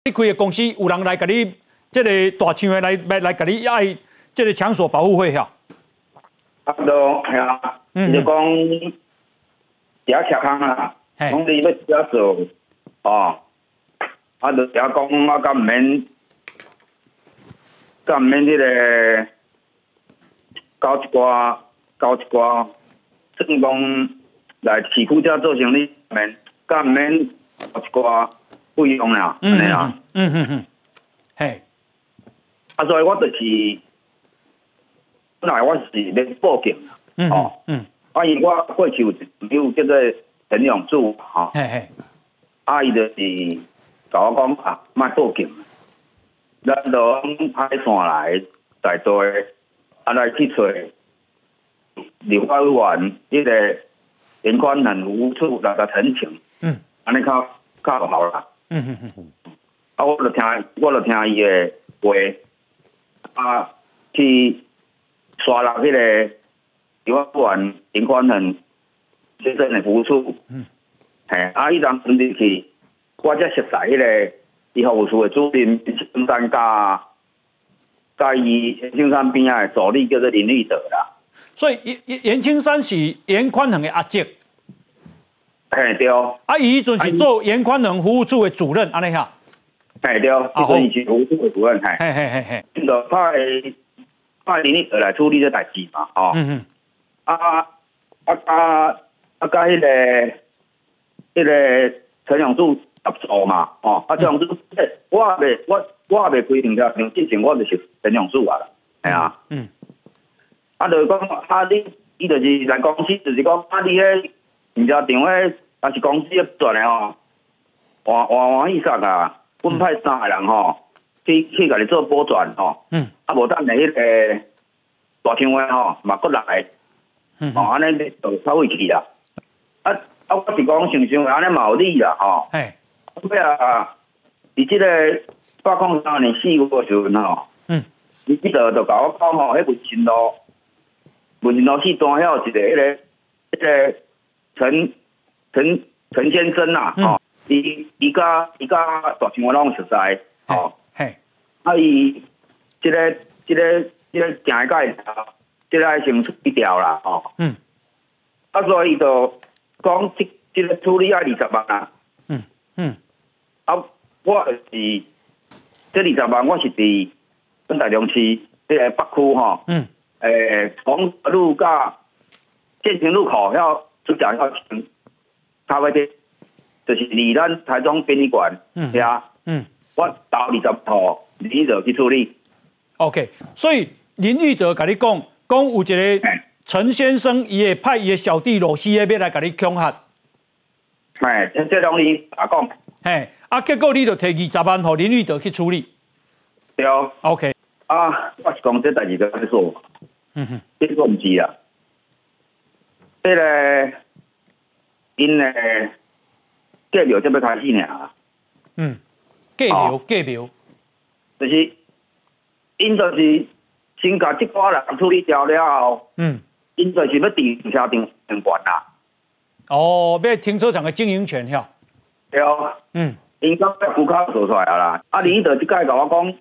你开的公司有人来给你这个大厂的来给你爱这个场所保护费哈？ 差不多，系啊，就讲伫遐吃空啦，讲你要遐做，哦，就遐讲我敢毋免迄个交一寡，算讲来市区遮做生意，敢毋免交一寡费用啦，安尼啦。 嘿。 所以我就是本来我是咧报警啦，因我过去有朋友叫做陈永柱，伊就是甲我讲啊，莫报警，咱就派线来在做，来去找立法委员迄个严宽恒服务处来甲陈情，安尼较好啦。我就听伊的话，去刷入迄个立法委员严宽恒先生的服务处，伊当阵入去，我才熟悉迄个伊服务处的主任青山甲伊青山边仔的助理叫做林玉德啦。 所以严青山是严宽恒的阿姐。 嘿对。 伊迄阵是做严宽恒服务处的主任，安尼哈。 嘿对，迄阵伊是服务处的主任， 嘿。 就派林玉德来处理这代志嘛，甲迄个陈永柱合作嘛，陈永柱，我未规定了，之前我就是陈永柱啊啦，系啊，就是讲伊就是来公司，就是讲你迄停车场迄也是公司赚的换意思啊，阮派3个人去甲你做保全无等下迄个大厂的嘛搁来，安尼就稍微去啦。我是讲想想安尼嘛有理啦，尾啊，伫即个803年4月的时阵伊就甲我讲迄文心路4段遐有一个迄个陈先生啦，伊甲大厂拢熟悉，伊即个行个即个先处理掉啦，所以伊就讲即个处理20万啦，我就是这20万，我是伫本台中市即个北区从路甲建成路口遐出站遐差不多，就是离咱台中殡仪馆遐，我投20号，你就去处理。 OK， 所以林玉德甲你讲有一个陈先生，伊会派伊的小弟罗西要来甲你恐吓。 这拢你讲。 结果你就摕20万互林玉德去处理。 对。 OK。 我是讲这代志就安尼做。结果毋是啦。这个因的计庙才要开始尔。 计庙。 就是因就是先甲即寡人处理掉了后，因就是要停车场相关啦。 要停车场的经营权遐。 对。因刚在户口做出来啦。你就即摆甲我讲，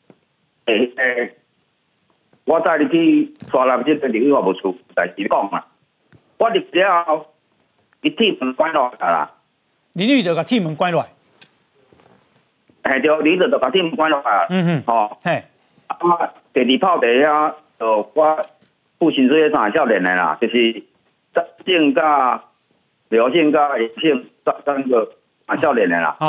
我带你去刷入即个立法务处代志讲嘛。我入了后，伊铁门关落来啦。 林玉德甲铁门关落来。 对，你就甲铁门关落来。第二炮地遐，就我付薪水3个少年的啦，就是张姓甲刘姓甲叶姓3个少年的啦。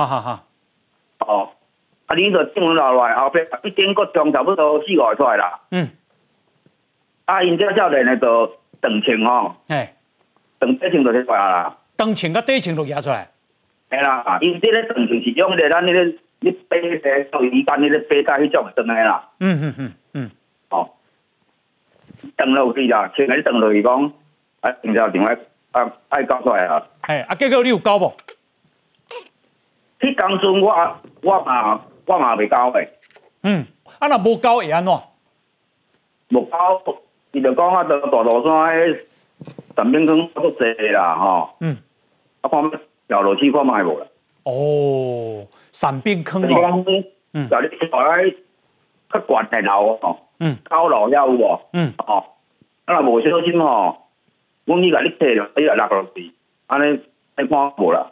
你就铁门落来后壁1点个钟，差不多4、5个出来啦。因这少年的就长枪长底枪就出来啦。 长枪甲底枪就举出来。 嘿啦，因这个长枪是用咱那个你背个做鱼竿那个背带迄种长的啦。长落去啦，枪个长落去讲，停车场爱交出来啊。 结果你有交无？ 迄当阵我嘛未交诶。 若无交会安怎？ 无交，伊就讲到大路山迄陈炳坑足济啦，看要调落去看卖无啦。 散兵坑哦。甲你带来较悬的楼哦，高楼遐有无？哦，啊若无小心吼，阮去甲你摕落，你来落落去，安尼看无啦。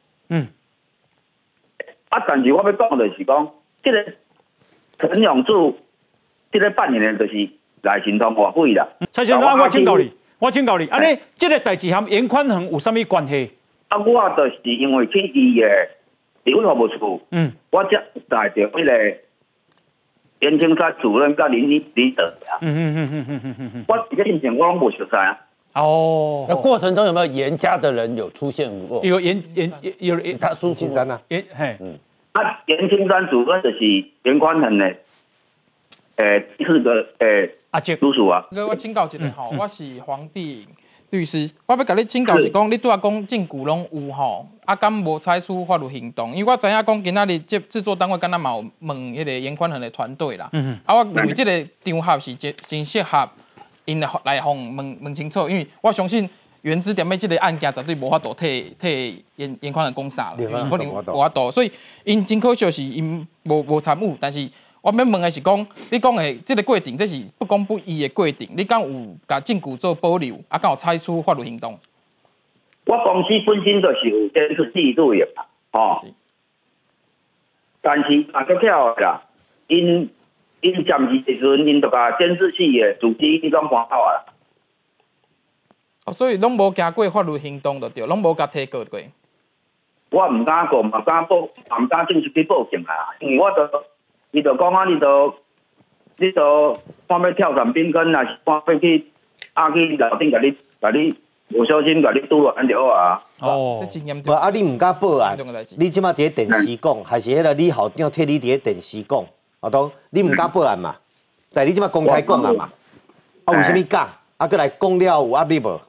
啊，但是我要讲就是讲，这个陈永柱，这个扮演的就是赖清德外鬼啦。 蔡先生，我请教你，安尼这个代志和严宽恒有啥物关系？ 啊，我就是因为去伊的地方服务处，我才带着迄个严青山主任甲林理德啊。我这以前我拢无熟悉啊。 哦， 那过程中有没有严家的人有出现过？ 有他苏青山啊， 严青山主任就是严宽恒的，第四个阿叔叔啊。 我请教一下吼，我是黄帝律师，我要甲你请教是讲，你拄仔讲证据拢有吼，啊敢无采取法律行动？因为我知影讲今仔日这制作单位敢若嘛有问迄个严宽恒的团队啦，啊我认为这个场合是真适合。因来互问清楚，因为我相信原子店的这个案件绝对无法度替严宽恒讲啥啦，可能无法度，所以因真可惜是因无参与。但是我要问的是讲，你讲的这个过程，这是不公不义的过程，你敢有甲证据做保留，啊敢有采取法律行动？ 我公司本身就是有监视器录影啦，吼，但是啊，较巧啦，因暂时时阵，因就甲监视器的主机迄种关好啊。 哦，所以拢无经过法律行动就对，拢无甲提告过。 我唔敢讲，唔敢报，唔敢正式去报警啊，因为伊就讲啊，你就看要跳伞冰坑啊，是看要去楼顶甲你无小心甲你拄落安就好啊。 哦，这真严重。 啊，你唔敢报案，你即马伫电视讲，还是迄个李校长替你伫电视讲？我讲你唔敢报案嘛，但你即马公开讲啊嘛，啊为什么敢？啊，搁来讲了有压力无？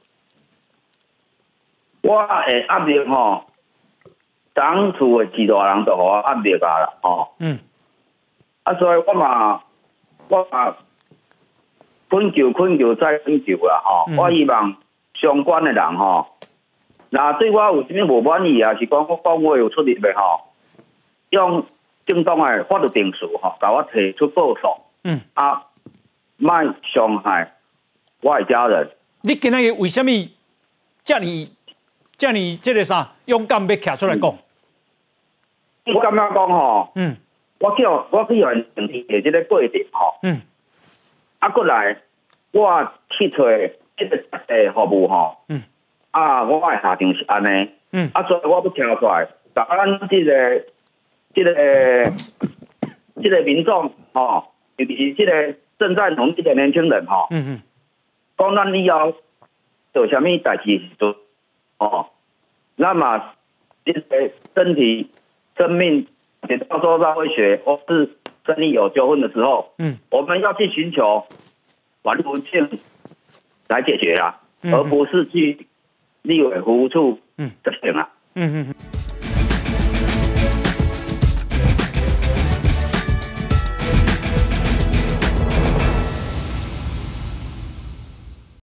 我的压力吼，当厝的几大人就互我压力啊啦，吼。啊，所以我嘛困求再困求啦，吼。我希望相关的人吼，那对我有啥物无满意啊，是讲我讲话有出力的吼，用正当的法律定数吼，甲我提出报诉。莫伤害我的家人。 你今日为什么这么这个啥勇敢要徛出来讲？ 我感觉讲吼，我去完成的这个过程吼，啊，过来我去找这个服务吼，我的下场是安尼，所以我要跳出来，甲咱这个民众吼，尤其是这个正在努力的年轻人吼，讲咱以后做啥物代志时阵，那么这个身体、生命到受到威胁或是生意有纠纷的时候，我们要去寻求法律途径来解决啦，而不是去立委服务处执行啦。